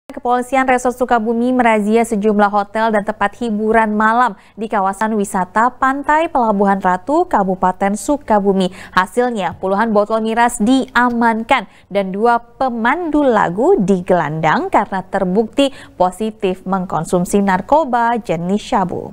Kepolisian Resort Sukabumi merazia sejumlah hotel dan tempat hiburan malam di kawasan wisata Pantai Pelabuhan Ratu, Kabupaten Sukabumi. Hasilnya, puluhan botol miras diamankan dan 2 pemandu lagu digelandang karena terbukti positif mengkonsumsi narkoba jenis sabu.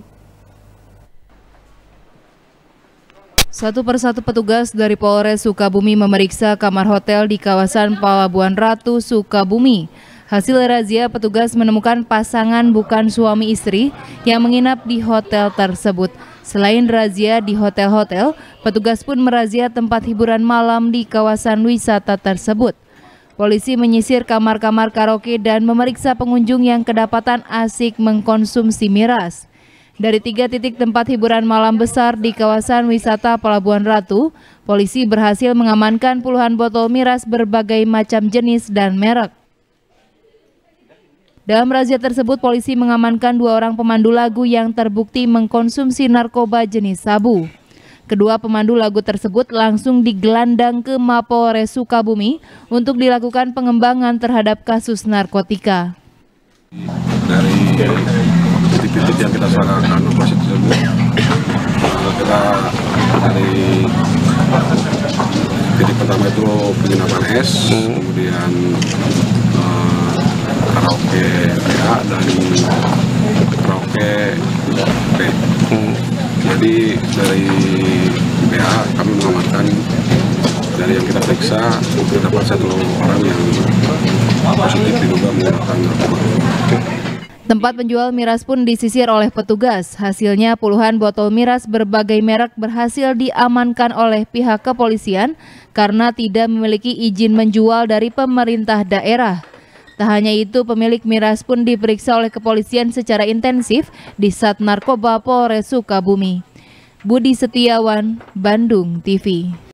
Satu persatu petugas dari Polres Sukabumi memeriksa kamar hotel di kawasan Pelabuhan Ratu, Sukabumi. Hasil razia, petugas menemukan pasangan bukan suami istri yang menginap di hotel tersebut. Selain razia di hotel-hotel, petugas pun merazia tempat hiburan malam di kawasan wisata tersebut. Polisi menyisir kamar-kamar karaoke dan memeriksa pengunjung yang kedapatan asik mengkonsumsi miras. Dari 3 titik tempat hiburan malam besar di kawasan wisata Pelabuhan Ratu, polisi berhasil mengamankan puluhan botol miras berbagai macam jenis dan merek. Dalam razia tersebut, polisi mengamankan 2 orang pemandu lagu yang terbukti mengkonsumsi narkoba jenis sabu. Kedua pemandu lagu tersebut langsung digelandang ke Mapolres Sukabumi untuk dilakukan pengembangan terhadap kasus narkotika. Dari titik-titik yang kita sarangkan operasi tersebut, kita dari titik pertama itu penginapan S, kemudian karaoke A dan karaoke B. Jadi dari BA kami mengamankan, dari yang kita periksa terdapat 1 orang yang positif diduga menggunakan narkoba. Tempat penjual miras pun disisir oleh petugas. Hasilnya puluhan botol miras berbagai merek berhasil diamankan oleh pihak kepolisian karena tidak memiliki izin menjual dari pemerintah daerah. Tak hanya itu, pemilik miras pun diperiksa oleh kepolisian secara intensif di Sat Narkoba Polres Sukabumi. Budi Setiawan, Bandung TV.